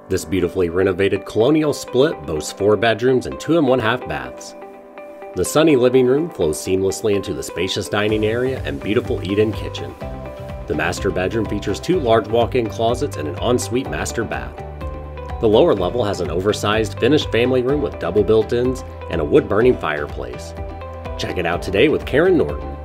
This beautifully renovated Colonial split boasts 4 bedrooms and 2 1/2 baths. The sunny living room flows seamlessly into the spacious dining area and beautiful eat-in kitchen. The master bedroom features 2 large walk-in closets and an ensuite master bath. The lower level has an oversized finished family room with double built-ins and a wood-burning fireplace. Check it out today with Karyn Norton.